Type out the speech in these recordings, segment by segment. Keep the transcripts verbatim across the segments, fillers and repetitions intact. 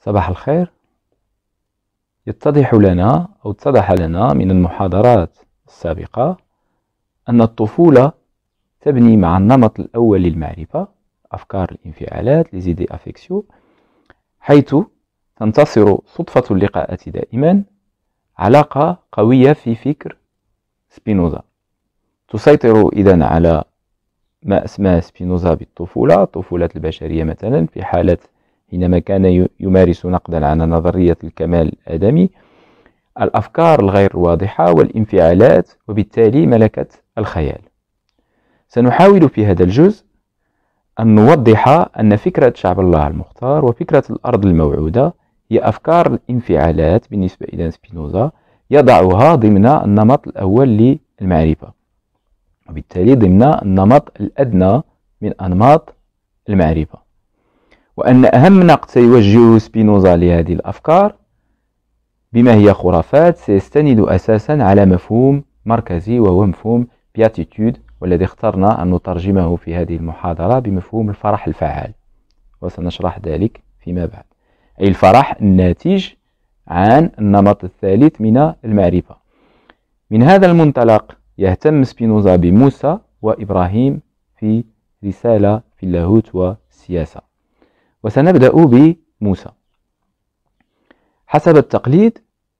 صباح الخير. يتضح لنا أو اتضح لنا من المحاضرات السابقة أن الطفولة تبني مع النمط الأول للمعرفة، أفكار الانفعالات لزيدي أفكسيو، حيث تنتصر صدفة اللقاءات دائما علاقة قوية في فكر سبينوزا، تسيطر إذن على ما أسماه سبينوزا بالطفولة، طفولة البشرية مثلا، في حالة حينما كان يمارس نقدا على نظرية الكمال الآدمي، الأفكار الغير واضحة والانفعالات، وبالتالي ملكة الخيال. سنحاول في هذا الجزء أن نوضح أن فكرة شعب الله المختار وفكرة الأرض الموعودة هي أفكار الانفعالات بالنسبة إلى سبينوزا، يضعها ضمن النمط الأول للمعرفة، وبالتالي ضمن النمط الأدنى من أنماط المعرفة، وأن أهم نقد سيوجهه سبينوزا لهذه الأفكار بما هي خرافات سيستند أساسا على مفهوم مركزي، وهو مفهوم بياتيتود، والذي اخترنا أن نترجمه في هذه المحاضرة بمفهوم الفرح الفعال، وسنشرح ذلك فيما بعد، أي الفرح الناتج عن النمط الثالث من المعرفة. من هذا المنطلق يهتم سبينوزا بموسى وإبراهيم في رسالة في اللاهوت والسياسة، وسنبدأ بموسى. حسب التقليد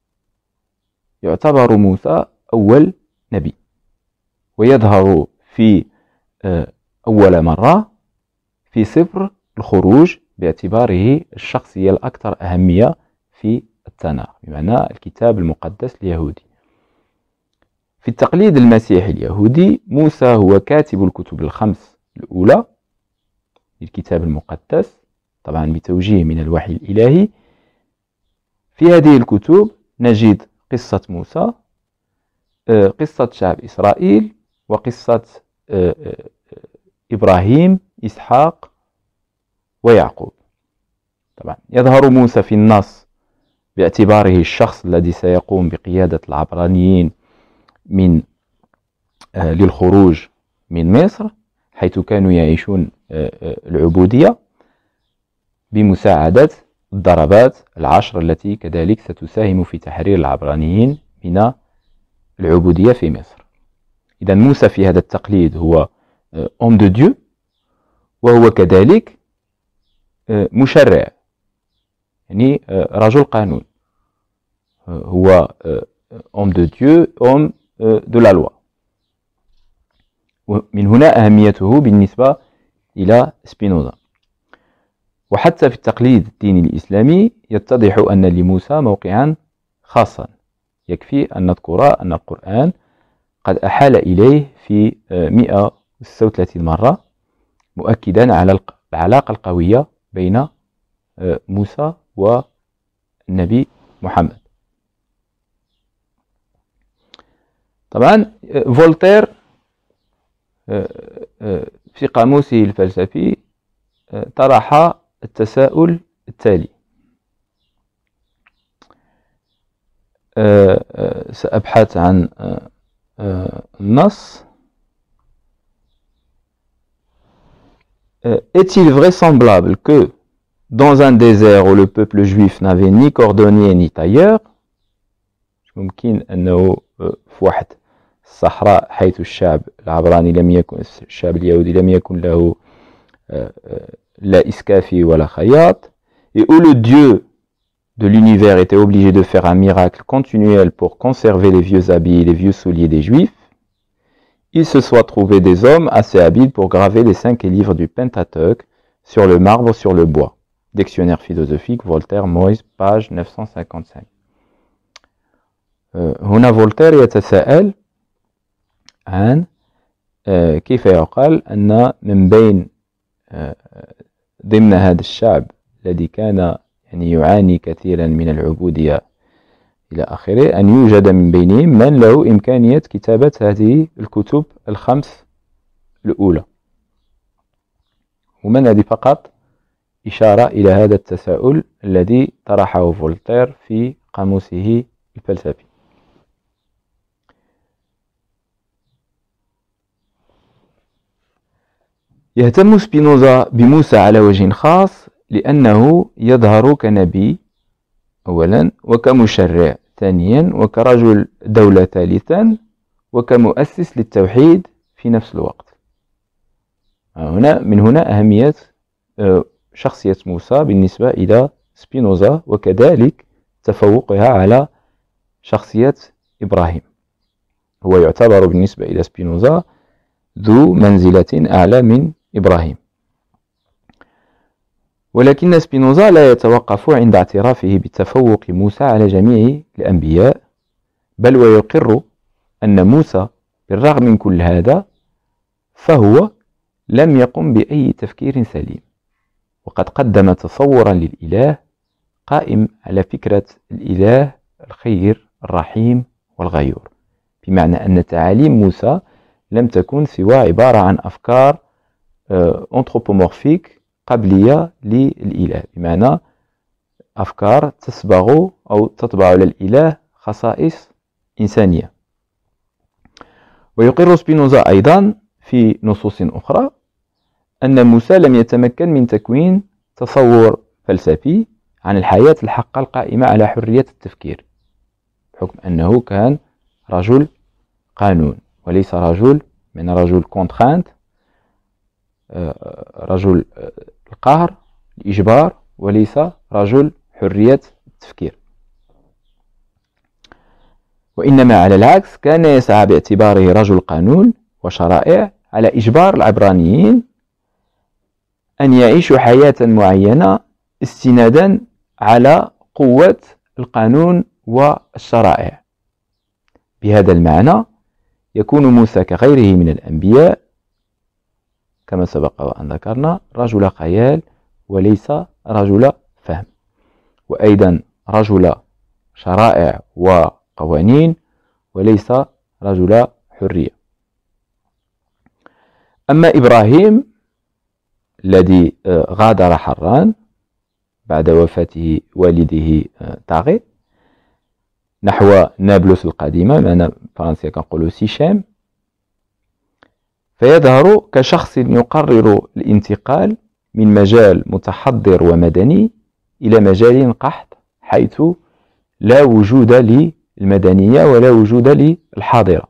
يعتبر موسى أول نبي، ويظهر في أول مرة في سفر الخروج باعتباره الشخصية الأكثر أهمية في التناخ، بمعنى الكتاب المقدس اليهودي. في التقليد المسيحي اليهودي موسى هو كاتب الكتب الخمس الأولى للكتاب المقدس، طبعا بتوجيه من الوحي الإلهي. في هذه الكتب نجد قصة موسى، قصة شعب إسرائيل، وقصة إبراهيم، إسحاق، ويعقوب. طبعا يظهر موسى في النص باعتباره الشخص الذي سيقوم بقيادة العبرانيين من للخروج من مصر، حيث كانوا يعيشون العبودية، بمساعدة الضربات العشر التي كذلك ستساهم في تحرير العبرانيين من العبودية في مصر. إذا موسى في هذا التقليد هو homme de Dieu، وهو كذلك مشرع، يعني رجل قانون، هو homme de Dieu، homme de la loi. ومن هنا أهميته بالنسبة إلى سبينوزا. وحتى في التقليد الديني الإسلامي يتضح أن لموسى موقعا خاصا، يكفي أن نذكر أن القرآن قد أحال إليه في مئة وستة وثلاثين مرة، مؤكدا على العلاقة القوية بين موسى والنبي محمد. طبعا فولتير في قاموسه الفلسفي طرح التساؤل التالي، سأبحث عن النص. Est-il vraisemblable que, dans un désert où le peuple juif n'avait ni cordonnier ni tailleur، ممكن أنه في واحد الصحراء حيث الشعب العبراني لم يكن الشعب اليهودي لم يكن له لا إسكافي ولا خياط، et où le Dieu de l'univers était obligé de faire un miracle continuel pour conserver les vieux habits et les vieux souliers des Juifs, il se soit trouvé des hommes assez habiles pour graver les cinq livres du Pentateuque sur le marbre, sur le bois. Dictionnaire philosophique, Voltaire, Moïse, page neuf cent cinquante-cinq. هنا فولتير يتساءل عن كيف يقال أن من بين ضمن هذا الشعب الذي كان يعني يعاني كثيرا من العبودية إلى آخره، أن يوجد من بينهم من له إمكانية كتابة هذه الكتب الخمس الأولى. ومن هذه فقط إشارة إلى هذا التساؤل الذي طرحه فولتير في قاموسه الفلسفي. يهتم سبينوزا بموسى على وجه خاص لأنه يظهر كنبي أولا، وكمشرع ثانيا، وكرجل دولة ثالثا، وكمؤسس للتوحيد في نفس الوقت. هنا من هنا أهمية شخصية موسى بالنسبة إلى سبينوزا، وكذلك تفوقها على شخصية إبراهيم. هو يعتبر بالنسبة إلى سبينوزا ذو منزلة أعلى من إبراهيم. ولكن سبينوزا لا يتوقف عند اعترافه بتفوق موسى على جميع الأنبياء، بل ويقر أن موسى بالرغم من كل هذا فهو لم يقم بأي تفكير سليم، وقد قدم تصورا للإله قائم على فكرة الإله الخير الرحيم والغيور، بمعنى أن تعاليم موسى لم تكن سوى عبارة عن أفكار أنثروبومورفيك قبلية للإله، بمعنى أفكار تصبغ أو تطبع على الإله خصائص إنسانية. ويقر سبينوزا أيضا في نصوص أخرى أن موسى لم يتمكن من تكوين تصور فلسفي عن الحياة الحقة القائمة على حرية التفكير، بحكم أنه كان رجل قانون وليس رجل من رجل كونترانت، رجل القهر الإجبار، وليس رجل حرية التفكير. وإنما على العكس كان يسعى باعتباره رجل قانون وشرائع على إجبار العبرانيين أن يعيشوا حياة معينة استنادا على قوة القانون والشرائع. بهذا المعنى يكون موسى كغيره من الأنبياء كما سبق وأن ذكرنا رجل خيال وليس رجل فهم، وأيضا رجل شرائع وقوانين وليس رجل حرية. أما إبراهيم الذي غادر حران بعد وفاة والده طاغي نحو نابلس القديمة، معنا فرنسيا كنقولوا سيشام، فيظهر كشخص يقرر الانتقال من مجال متحضر ومدني إلى مجال قحط، حيث لا وجود للمدنية ولا وجود للحاضرة.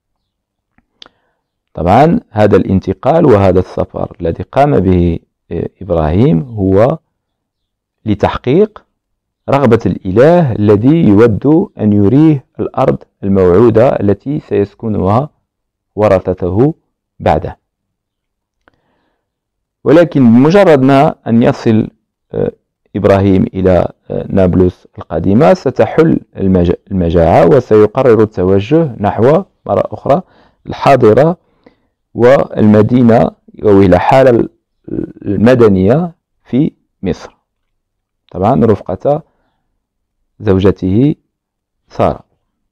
طبعا هذا الانتقال وهذا السفر الذي قام به إبراهيم هو لتحقيق رغبة الإله الذي يود أن يريه الأرض الموعودة التي سيسكنها ورثته بعده. ولكن بمجرد ما أن يصل إبراهيم إلى نابلس القديمة ستحل المجاعة، وسيقرر التوجه نحو مرة أخرى الحاضرة والمدينة أو إلى حالة المدنية في مصر، طبعا رفقة زوجته سارة.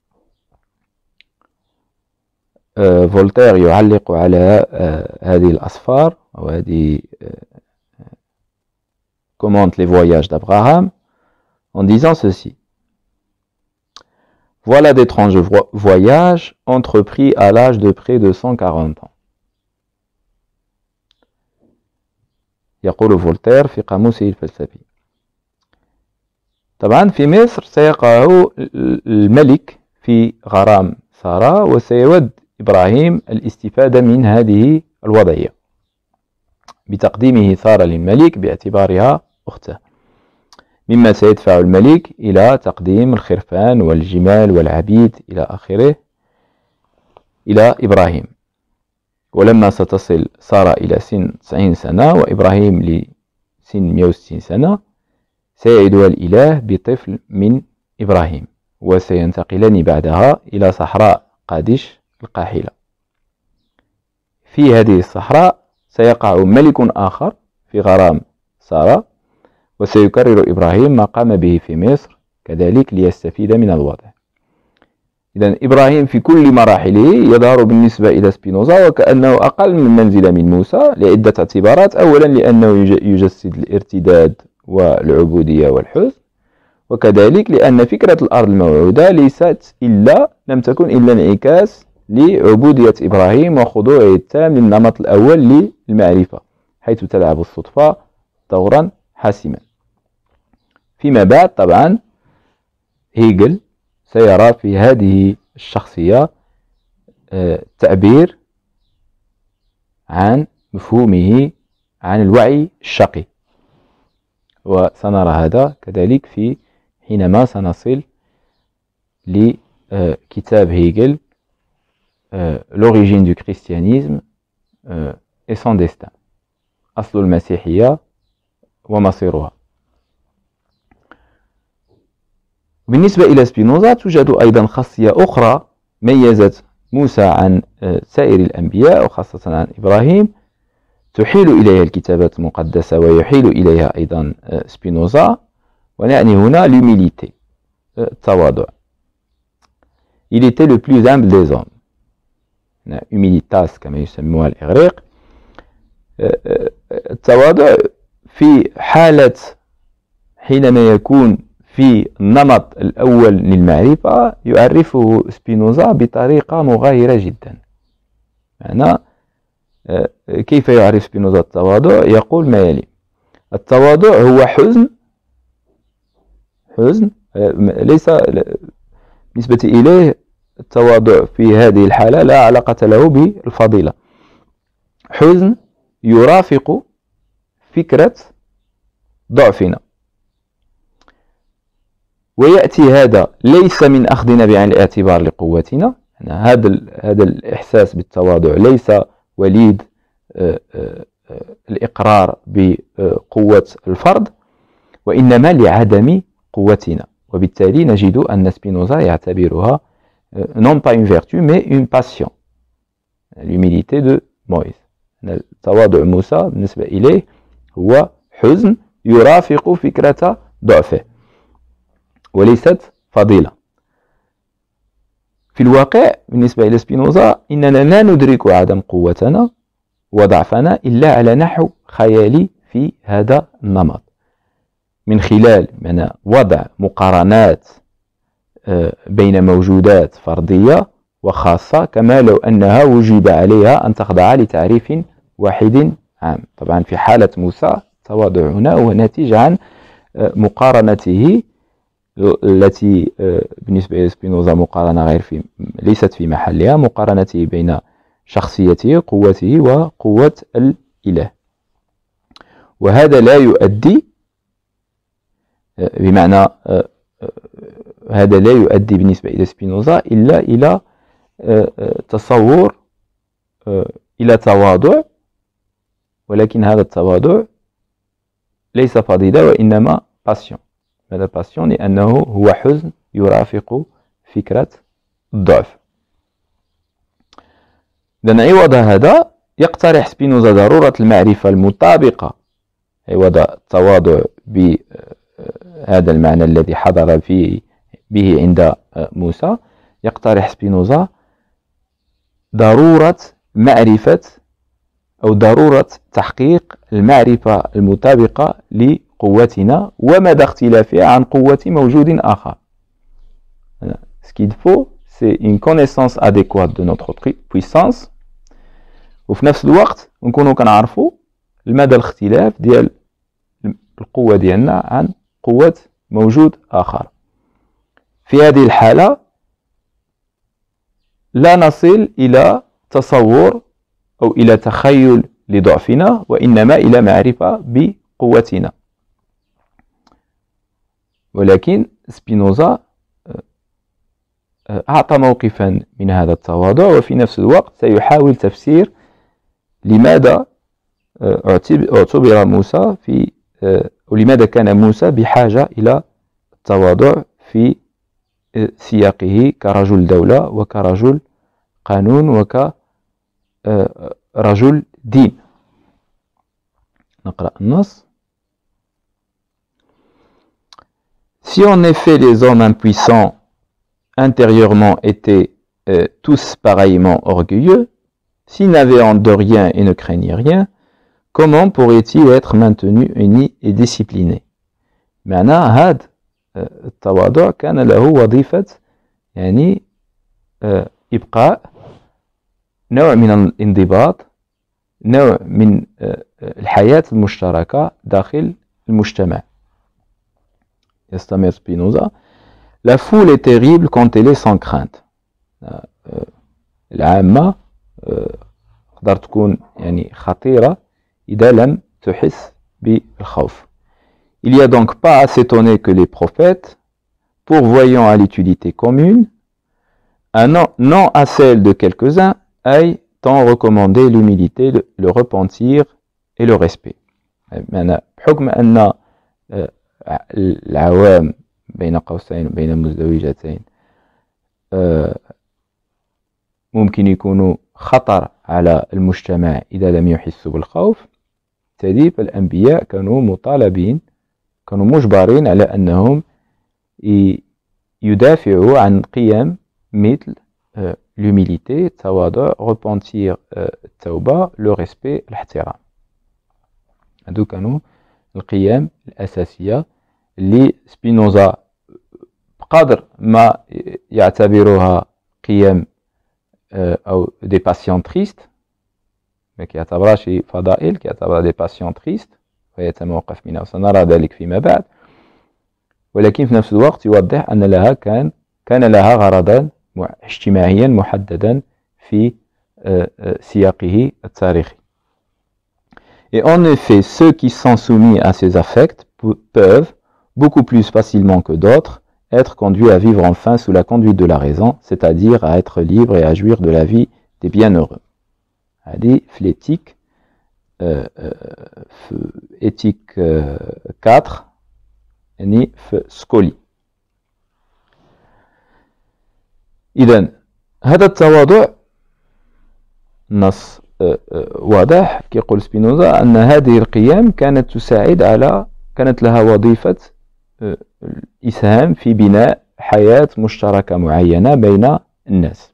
فولتير يعلق على هذه الأسفار أو هذه commente les voyages d'Abraham en disant ceci: voilà d'étranges voyages entrepris à l'âge de près de cent quarante ans. يقول فولتير في قاموسه الفلسفي. طبعا في مصر سيقع الملك في غرام سارة، وسيود إبراهيم الاستفادة من هذه الوضعية بتقديمه سارة للملك باعتبارها أخته، مما سيدفع الملك إلى تقديم الخرفان والجمال والعبيد إلى آخره إلى إبراهيم. ولما ستصل سارة إلى سن تسعين سنة وإبراهيم لسن مئة وستين سنة سيعيدها الإله بطفل من إبراهيم، وسينتقلان بعدها إلى صحراء قادش القاحلة. في هذه الصحراء سيقع ملك آخر في غرام سارة، وسيكرر إبراهيم ما قام به في مصر كذلك ليستفيد من الوضع. إذن إبراهيم في كل مراحله يظهر بالنسبة إلى سبينوزا وكأنه أقل من منزلة من موسى لعدة اعتبارات. أولا لأنه يجسد الارتداد والعبودية والحزن، وكذلك لأن فكرة الأرض الموعودة ليست إلا لم تكن إلا انعكاس لعبودية إبراهيم وخضوعه التام للنمط الأول للمعرفة، حيث تلعب الصدفة دورا حاسما. فيما بعد طبعا هيجل سيرى في هذه الشخصية تعبير عن مفهومه عن الوعي الشقي، وسنرى هذا كذلك في حينما سنصل لكتاب هيجل L'origine du christianisme et son destin، أصل المسيحية ومصيرها. بالنسبة إلى سبينوزا توجد أيضا خاصية أخرى ميزت موسى عن سائر الأنبياء وخاصة عن إبراهيم، تحيل إليها الكتابات المقدسة ويحيل إليها أيضا سبينوزا، ونعني هنا l'humilité، التواضع. Il était le plus humble des hommes، humilitas كما يسموها الإغريق. التواضع في حالة حينما يكون في النمط الأول للمعرفة يعرفه سبينوزا بطريقة مغايرة جدا. معنى كيف يعرف سبينوزا التواضع؟ يقول ما يلي: التواضع هو حزن حزن ليس بالنسبة إليه التواضع في هذه الحالة لا علاقة له بالفضيلة، حزن يرافق فكرة ضعفنا، ويأتي هذا ليس من أخذنا بعين الاعتبار لقوتنا. هذا هذا الإحساس بالتواضع ليس وليد الإقرار بقوة الفرد، وإنما لعدم قوتنا. وبالتالي نجد أن سبينوزا يعتبرها non pas une vertu mais une passion، l'humilité de Moïse. التواضع موسى بالنسبة إليه هو حزن يرافق فكرة ضعفه وليست فضيلة. في الواقع بالنسبة إلى سبينوزا إننا لا ندرك عدم قوتنا وضعفنا إلا على نحو خيالي في هذا النمط، من خلال من وضع مقارنات بين موجودات فردية وخاصة، كما لو أنها وجب عليها أن تخضع لتعريف واحد عام. طبعا في حالة موسى التواضع هنا هو ناتج عن مقارنته التي بالنسبة إلى سبينوزا مقارنة غير في ليست في محلها، مقارنته بين شخصيته قوته وقوة الإله. وهذا لا يؤدي بمعنى هذا لا يؤدي بالنسبة إلى سبينوزا إلا إلى تصور إلى تواضع، ولكن هذا التواضع ليس فضيلة وإنما باسيون. هذا باسيون لأنه هو حزن يرافق فكرة الضعف. إذن عوض هذا يقترح سبينوزا ضرورة المعرفة المطابقة، عوض التواضع بهذا المعنى الذي حضر فيه به عند موسى، يقترح سبينوزا ضرورة معرفة أو ضرورة تحقيق المعرفة المطابقة لقوتنا ومدى اختلافها عن قوة موجود آخر. Ce qu'il faut, c'est une connaissance adéquate de notre puissance، وفي نفس الوقت نكونوا كنعرفوا المدى الاختلاف ديال القوة ديالنا عن قوة موجود آخر. في هذه الحالة لا نصل إلى تصور أو إلى تخيل لضعفنا، وإنما إلى معرفة بقوتنا. ولكن سبينوزا أعطى موقفا من هذا التواضع، وفي نفس الوقت سيحاول تفسير لماذا اعتبر موسى في ولماذا كان موسى بحاجة إلى التواضع في سياقه كرجل دولة وكرجل قانون وكرجل دين. نقرأ النص. Si en effet les hommes impuissants intérieurement étaient euh, tous pareillement orgueilleux, s'ils n'avaient honte de rien et ne craignaient rien, comment pourraient-ils être maintenus unis et disciplinés؟ معنى هذا التواضع كان له وظيفة يعني إبقاء نوع من الانضباط، نوع من الحياة المشتركة داخل المجتمع. يستمر سبينوزا: La foule est terrible quand elle est sans crainte. العامة تقدر تكون يعني خطيرة إذا لم تحس بالخوف. Il y a donc pas à s'étonner que les prophètes, pourvoyant à l'utilité commune, un non, non à celle de quelques-uns, aillent tant recommander l'humilité, le, le repentir et le respect. بحكم أن العوام بين قوسين بين مزدوجتين ممكن يكونوا خطر على المجتمع إذا لم يحسوا بالخوف، بالتالي فالأنبياء كانوا مطالبين، كانوا مجبرين على أنهم يدافعوا عن قيم مثل l'humilité، التواضع، repentir، التوبة، le respect، الاحترام. هادو كانوا القيم الأساسية اللي سبينوزا بقدر ما يعتبرها قيم أو دي باسيون تريست، ما كيعتبرهاش فضائل، كيعتبرها دي باسيون تريست ويتموقف منها، وسنرى ذلك فيما بعد. ولكن في نفس الوقت يوضح أن لها كان كان لها غرضا اجتماعيا محددا في سياقه التاريخي. Et en effet, ceux qui sont soumis à ces affects peuvent, beaucoup plus facilement que d'autres, être conduits à vivre enfin sous la conduite de la raison, c'est-à-dire à être libres et à jouir de la vie des bienheureux. هذه في l'éthique, في éthique quatre, يعني في سكولي. إذن هذا التواضع نص واضح كيقول سبينوزا أن هذه القيم كانت تساعد على كانت لها وظيفة الإسهام في بناء حياة مشتركة معينة بين الناس.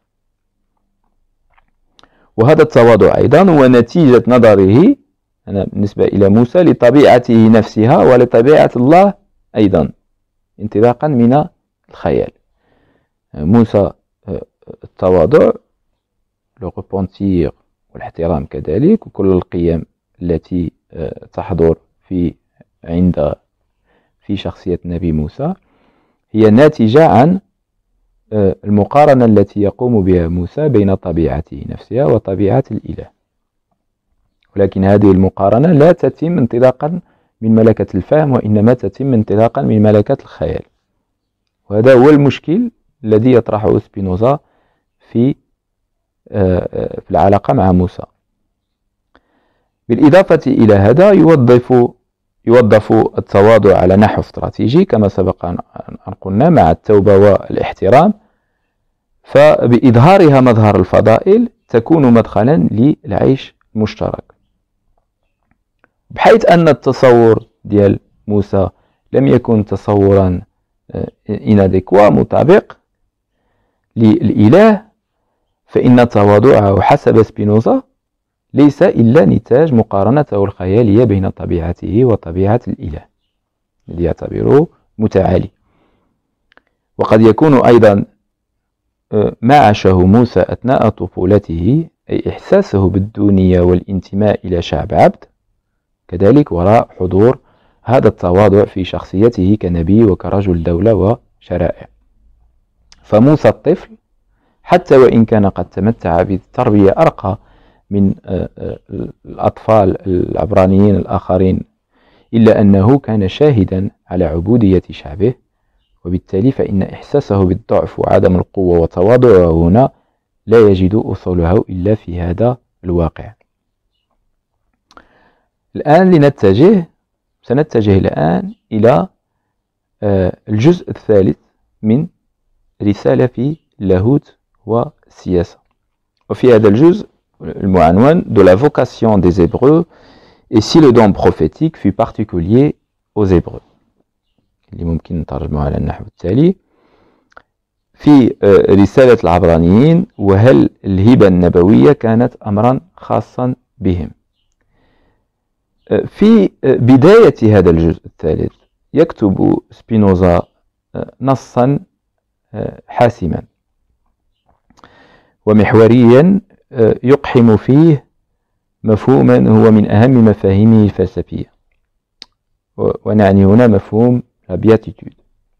وهذا التواضع أيضا هو نتيجة نظره أنا بالنسبة إلى موسى لطبيعته نفسها ولطبيعة الله أيضا، انطلاقا من الخيال. موسى التواضع، لو repentir والاحترام كذلك، وكل القيم التي تحضر في عند في شخصية نبي موسى هي ناتجة عن المقارنة التي يقوم بها موسى بين طبيعته نفسها وطبيعة الإله. ولكن هذه المقارنة لا تتم انطلاقا من ملكة الفهم، وإنما تتم انطلاقا من ملكة الخيال. وهذا هو المشكل الذي يطرحه سبينوزا في في العلاقة مع موسى. بالإضافة إلى هذا يوظف يوظف التواضع على نحو استراتيجي كما سبق أن قلنا مع التوبة والاحترام، فبإظهارها مظهر الفضائل تكون مدخلا للعيش المشترك، بحيث أن التصور ديال موسى لم يكن تصورا inadéquat مطابق للإله، فإن تواضعه حسب سبينوزا ليس إلا نتاج مقارنته الخيالية بين طبيعته وطبيعة الإله الذي يعتبره متعالي. وقد يكون أيضا ما عاشه موسى أثناء طفولته، أي إحساسه بالدونية والانتماء إلى شعب عبد، كذلك وراء حضور هذا التواضع في شخصيته كنبي وكرجل دولة وشرائع. فموسى الطفل حتى وإن كان قد تمتع بتربية أرقى من الأطفال العبرانيين الآخرين، إلا أنه كان شاهدا على عبودية شعبه، وبالتالي فإن إحساسه بالضعف وعدم القوة وتواضعه هنا لا يجد أصوله إلا في هذا الواقع. الآن لنتجه سنتجه الآن إلى الجزء الثالث من رسالة في اللاهوت والسياسة، وفي هذا الجزء المعنون de la vocation des Hébreux et si le don prophétique fut particulier aux Hébreux، اللي ممكن نترجمه على النحو التالي: في رسالة العبرانيين وهل الهبة النبوية كانت أمرا خاصا بهم. في بداية هذا الجزء الثالث يكتب سبينوزا نصا حاسما ومحوريا يقحم فيه مفهوما هو من أهم مفاهيمه الفلسفية. ونعني هنا مفهوم la béatitude.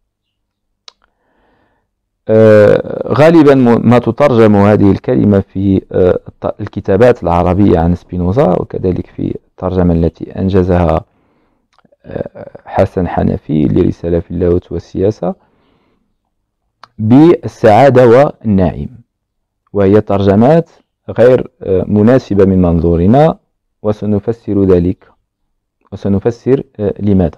غالبا ما تترجم هذه الكلمة في الكتابات العربية عن سبينوزا، وكذلك في الترجمة التي أنجزها حسن حنفي لرسالة في اللاهوت والسياسة بالسعادة والنعيم، وهي ترجمات غير مناسبة من منظورنا، وسنفسر ذلك وسنفسر لماذا.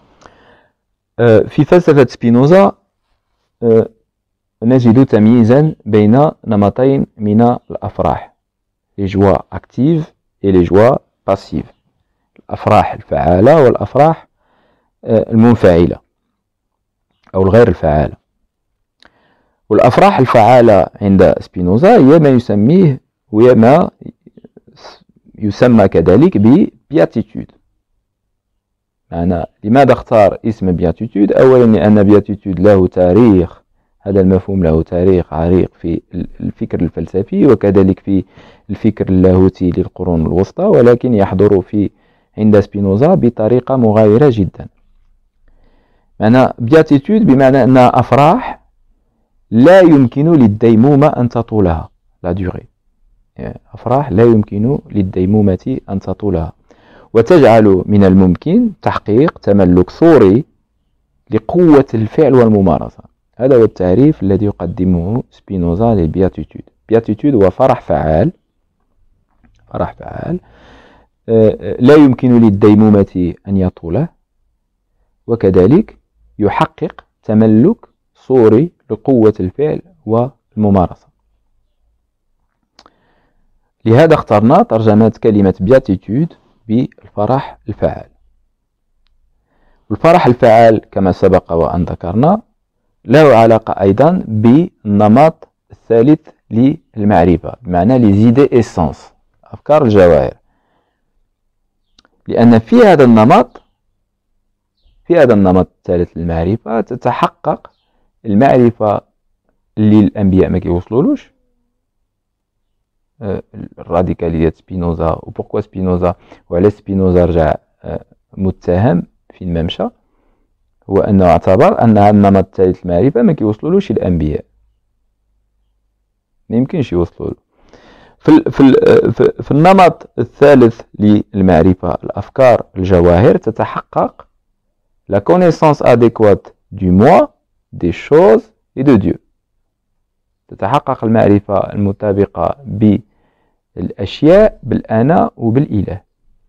في فلسفة سبينوزا نجد تمييزا بين نمطين من الأفراح، les joies actives et les joies passives، الأفراح الفعالة والأفراح المنفعلة أو الغير الفعالة. والأفراح الفعالة عند سبينوزا هي ما يسميه وهي ما يسمى كذلك ب béatitude. معنى لماذا اختار اسم béatitude؟ أولا لأن béatitude له تاريخ، هذا المفهوم له تاريخ عريق في الفكر الفلسفي وكذلك في الفكر اللاهوتي للقرون الوسطى، ولكن يحضر في عند سبينوزا بطريقة مغايرة جدا. معنى béatitude بمعنى أنها أفراح لا يمكن للديمومة أن تطولها، لا durée، أفراح لا يمكن للديمومة أن تطولها، وتجعل من الممكن تحقيق تملك صوري لقوة الفعل والممارسة. هذا هو التعريف الذي يقدمه سبينوزا للبياتيتود. بياتيتود هو فرح فعال، فرح فعال لا يمكن للديمومة أن يطوله، وكذلك يحقق تملك صوري لقوة الفعل والممارسة. لهذا اخترنا ترجمة كلمة بياتيتود بالفرح الفعال. الفرح الفعال كما سبق وأن ذكرنا له علاقة أيضا بالنمط الثالث للمعرفة، بمعنى les idées essence، أفكار الجواهر. لأن في هذا النمط في هذا النمط الثالث للمعرفة تتحقق المعرفة اللي الأنبياء ما كيوصلولوش، الراديكالية سبينوزا، وبوركوا سبينوزا وعلى سبينوزا رجع متهم في الممشى، هو أنه اعتبر أن هذا النمط الثالث المعرفة ما كيوصلولوش الأنبياء، ما يمكنش يوصلوا له. في, في, في, في النمط الثالث للمعرفة الأفكار الجواهر تتحقق la connaissance adéquate du moi, des choses et de Dieu. تتحقق المعرفة المطابقة بالأشياء، بالأنا وبالإله.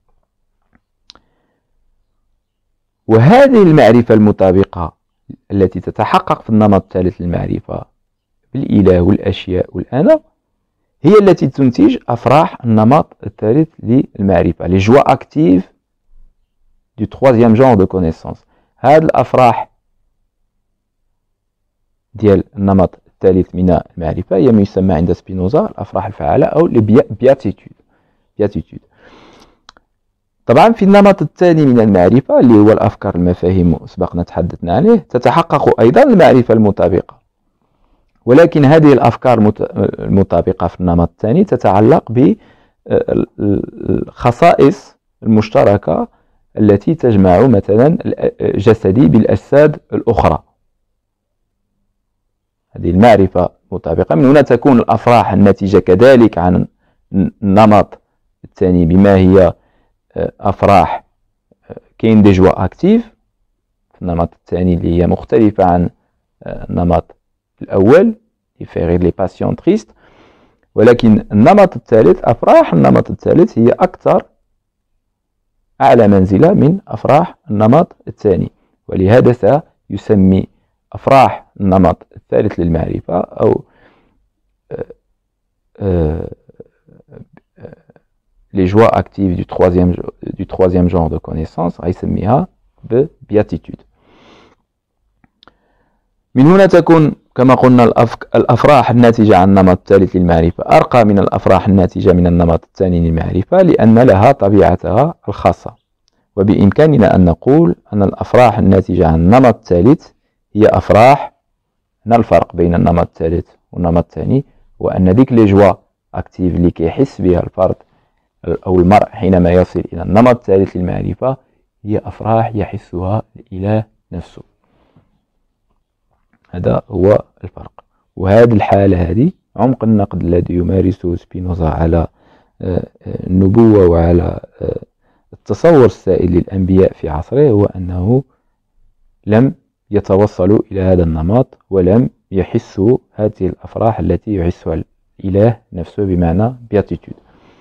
وهذه المعرفة المطابقة التي تتحقق في النمط الثالث للمعرفة بالإله والأشياء والأنا هي التي تنتج أفراح النمط الثالث للمعرفة، les joies actives du troisième genre de connaissance. هذه الأفراح ديال النمط الثالث من المعرفة هي ما يسمى عند سبينوزا الأفراح الفعالة أو البياتيتود. بياتيتود. طبعا في النمط الثاني من المعرفة اللي هو الأفكار المفاهيم سبقنا تحدثنا عليه تتحقق أيضا المعرفة المطابقة، ولكن هذه الأفكار المطابقة في النمط الثاني تتعلق بالخصائص المشتركة التي تجمع مثلا الجسدي بالأجساد الأخرى. هذه المعرفة مطابقة، من هنا تكون الأفراح الناتجة كذلك عن النمط الثاني بما هي أفراح كاين دي جوا أكتيف في النمط الثاني اللي هي مختلفة عن النمط الأول يفيغير لي باسيون تريست، ولكن النمط الثالث أفراح النمط الثالث هي أكثر أعلى منزلة من أفراح النمط الثاني، ولهذا سيسمي أفراح النمط الثالث للمعرفة أو les joies actives du troisième, du troisième genre de connaissance غيسميها ببياتيتود. من هنا تكون كما قلنا الأفراح الناتجة عن النمط الثالث للمعرفة أرقى من الأفراح الناتجة من النمط الثاني للمعرفة، لأن لها طبيعتها الخاصة. وبإمكاننا أن نقول أن الأفراح الناتجة عن النمط الثالث هي أفراح، هنا الفرق بين النمط الثالث والنمط الثاني، وأن ذيك لي جوا أكتيف اللي كيحس بها الفرد أو المرء حينما يصل إلى النمط الثالث للمعرفة هي أفراح يحسها الإله نفسه. هذا هو الفرق. وهذه الحالة هذه عمق النقد الذي يمارسه سبينوزا على النبوة وعلى التصور السائد للأنبياء في عصره هو أنه لم يتوصلوا إلى هذا النمط ولم يحسوا هذه الأفراح التي يحسها الإله نفسه بمعنى beatitude.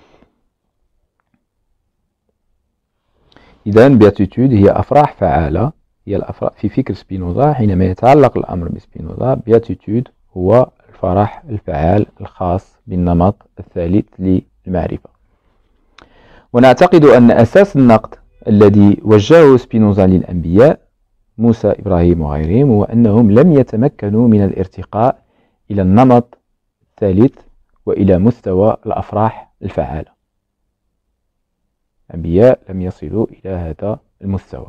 إذن beatitude هي أفراح فعالة، هي الأفراح في فكر سبينوزا. حينما يتعلق الأمر بسبينوزا beatitude هو الفرح الفعال الخاص بالنمط الثالث للمعرفة. ونعتقد أن أساس النقد الذي وجهه سبينوزا للأنبياء موسى إبراهيم وغيرهم هو أنهم لم يتمكنوا من الارتقاء إلى النمط الثالث وإلى مستوى الأفراح الفعالة. الأنبياء لم يصلوا إلى هذا المستوى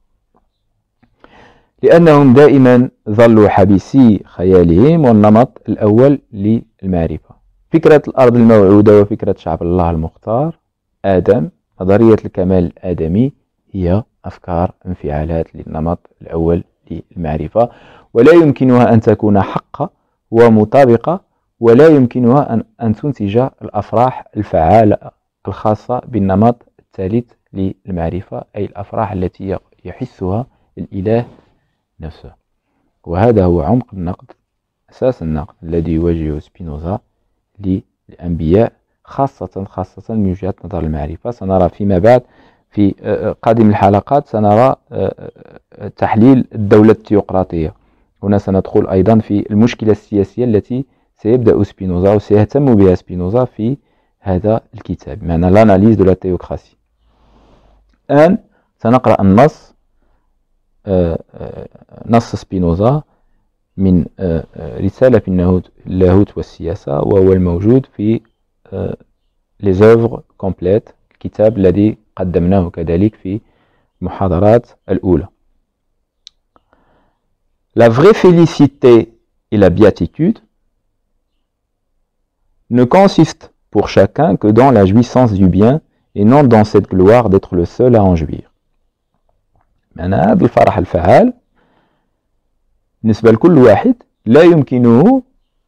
لأنهم دائما ظلوا حبيسي خيالهم والنمط الأول للمعرفة. فكرة الأرض الموعودة وفكرة شعب الله المختار، آدم، نظرية الكمال الآدمي هي أفكار انفعالات للنمط الأول للمعرفة، ولا يمكنها أن تكون حقة ومطابقة، ولا يمكنها أن, أن تنتج الأفراح الفعالة الخاصة بالنمط الثالث للمعرفة، أي الأفراح التي يحسها الإله نفسه. وهذا هو عمق النقد، أساس النقد الذي يواجهه سبينوزا للأنبياء، خاصة خاصة من وجهة نظر المعرفة. سنرى فيما بعد في قادم الحلقات سنرى تحليل الدولة التيوقراطية. هنا سندخل أيضا في المشكلة السياسية التي سيبدأ سبينوزا وسيهتم بها سبينوزا في هذا الكتاب، معنى l'analyse de la théocratie. الآن سنقرأ النص، نص سبينوزا من رسالة في اللاهوت والسياسة، وهو الموجود في les œuvres complètes، الكتاب الذي قدمناه كذلك في المحاضرات الأولى. La vraie félicité et la béatitude ne consistent pour chacun que dans la jouissance du bien et non dans cette gloire d'être le seul à en jouir. معنى هذا الفرح الفعال بالنسبة لكل واحد لا يمكنه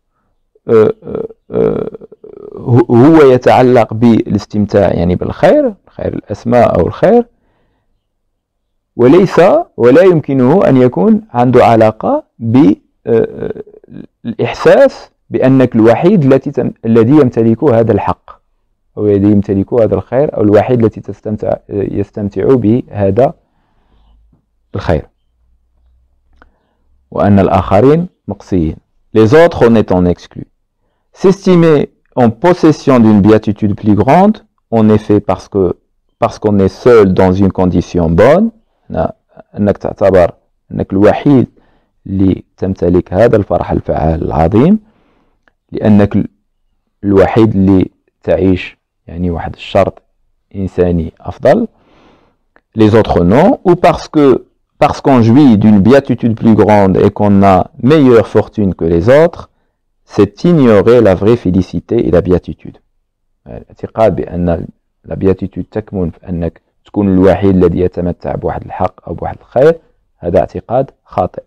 هو يتعلق بالاستمتاع يعني بالخير، خير الأسماء أو الخير، وليس ولا يمكنه أن يكون عنده علاقة بالإحساس بأنك الوحيد الذي يمتلك هذا الحق أو الذي يمتلك هذا الخير أو الوحيد الذي تستمتع يستمتع بهذا الخير، وأن الآخرين مقصيين. Les autres en étant exclus. S'estimer en possession d'une béatitude plus grande, en effet parce que parce qu'on est seul dans une condition bonne، أنك تعتبر أنك الوحيد اللي تمتلك هذا الفرح الفعال العظيم، لأنك الوحيد اللي تعيش يعني واحد الشرط إنساني أفضل. Les autres non, ou parce que parce qu'on jouit d'une béatitude plus grande et qu'on a meilleure fortune que les autres, c'est ignorer la vraie félicité et la béatitude. الاعتقاد بأن la béatitude تكمن في أنك تكون الوحيد الذي يتمتع بواحد الحق أو بواحد الخير، هذا اعتقاد خاطئ.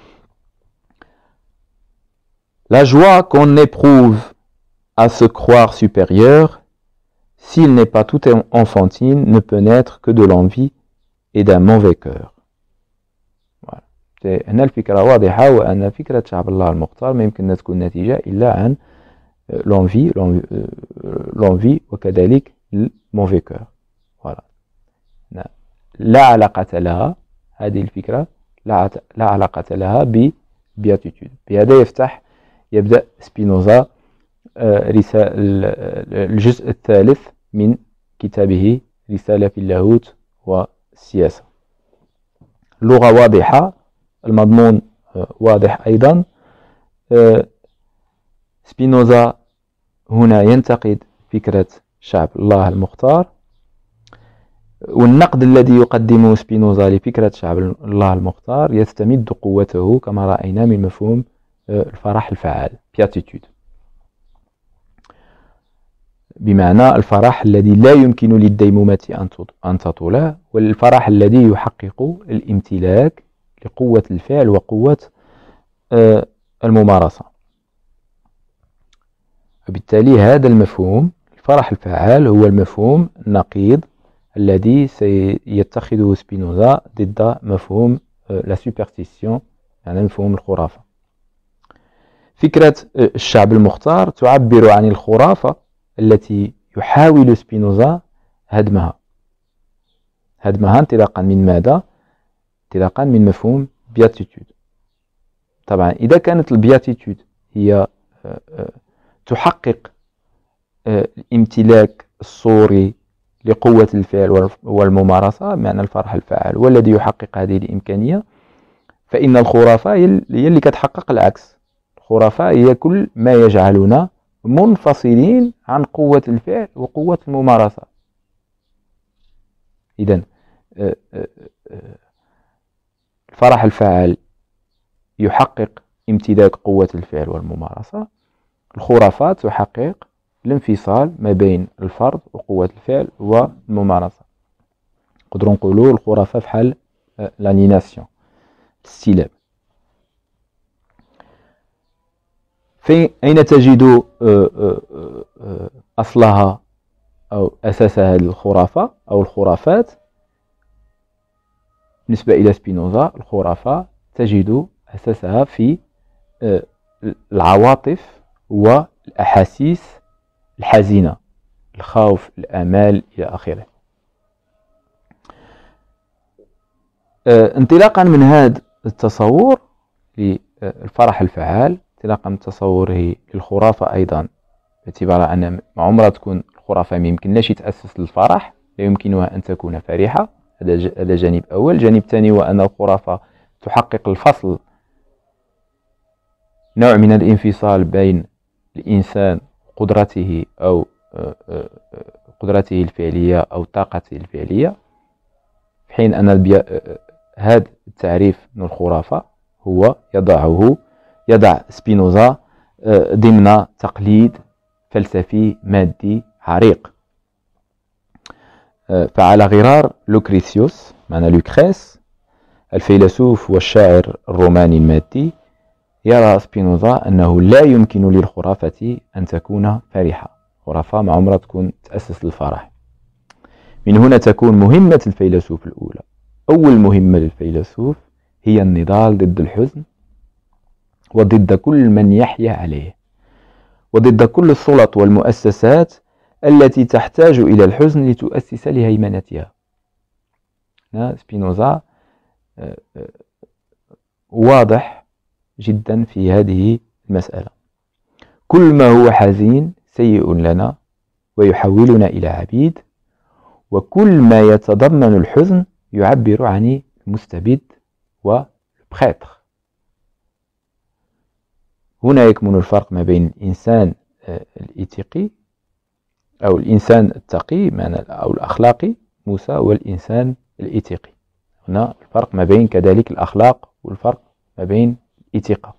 La joie qu'on éprouve à se croire supérieur, s'il n'est pas tout enfantine, ne peut naître que de l'envie et d'un mauvais cœur. هنا الفكرة واضحة، وأن فكرة شعب الله المختار ما يمكن أن تكون نتيجة إلا عن l'envie l'envie وكذلك الموفي كور. لا علاقة لها هذه الفكرة، لا علاقة لها ببياتيتود. بهذا يفتح يبدأ سبينوزا رسالة الجزء الثالث من كتابه رسالة في اللاهوت والسياسة. اللغة واضحة، المضمون واضح أيضا. سبينوزا هنا ينتقد فكرة شعب الله المختار، والنقد الذي يقدمه سبينوزا لفكرة شعب الله المختار يستمد قوته كما رأينا من مفهوم الفرح الفعال beatitude. بمعنى الفرح الذي لا يمكن للديمومة أن تطوله، والفرح الذي يحقق الامتلاك لقوة الفعل وقوة الممارسة. وبالتالي هذا المفهوم الفرح الفعال هو المفهوم النقيض الذي سيتخذه سبينوزا ضد مفهوم لا سوبرستيسيون، يعني مفهوم الخرافة. فكرة الشعب المختار تعبر عن الخرافة التي يحاول سبينوزا هدمها هدمها انطلاقا من ماذا؟ انطلاقا من مفهوم بياتيتود. طبعا إذا كانت البياتيتود هي تحقق الامتلاك الصوري لقوة الفعل والممارسة، معنى الفرح الفعال والذي يحقق هذه الإمكانية، فإن الخرافة هي اللي كتحقق العكس. الخرافة هي كل ما يجعلنا منفصلين عن قوة الفعل وقوة الممارسة. إذن الفرح الفعال يحقق امتلاك قوة الفعل والممارسة، الخرافات تحقق الانفصال ما بين الفرد وقوة الفعل والممارسة. نقدروا نقولوا الخرافة بحال لانيناسيون، الاستلاب. في أين تجد أصلها أو أساس هذه الخرافة أو الخرافات؟ بالنسبة إلى سبينوزا الخرافة تجد أساسها في العواطف والأحاسيس الحزينة، الخوف، الآمال إلى آخره. انطلاقا من هذا التصور للفرح الفعال، انطلاقا من تصوره للخرافة أيضا، باعتبار أن ما عمرها تكون الخرافة ما يمكنلاش يتأسس للفرح، لا يمكنها أن تكون فرحة. هذا جانب أول. جانب ثاني هو أن الخرافة تحقق الفصل، نوع من الانفصال بين الإنسان قدرته أو قدرته الفعلية أو طاقته الفعلية، في حين أن هذا التعريف من الخرافة هو يضعه يضع سبينوزا ضمن تقليد فلسفي مادي عريق. فعلى غرار لوكريسيوس، معنى لوكريس الفيلسوف والشاعر الروماني المادي، يرى سبينوزا أنه لا يمكن للخرافة أن تكون فرحة. خرافة ما عمرها تكون تأسس للفرح. من هنا تكون مهمة الفيلسوف الأولى، أول مهمة للفيلسوف هي النضال ضد الحزن وضد كل من يحيا عليه، وضد كل السلط والمؤسسات التي تحتاج إلى الحزن لتؤسس لهيمنتها. سبينوزا واضح جدا في هذه المسألة. كل ما هو حزين سيء لنا ويحولنا إلى عبيد، وكل ما يتضمن الحزن يعبر عن المستبد والبخيتر. هنا يكمن الفرق ما بين الإنسان الإيثيقي أو الإنسان التقي أو الأخلاقي موسى والإنسان الإيثيقي. هنا الفرق ما بين كذلك الأخلاق والفرق ما بين الإيثيقة.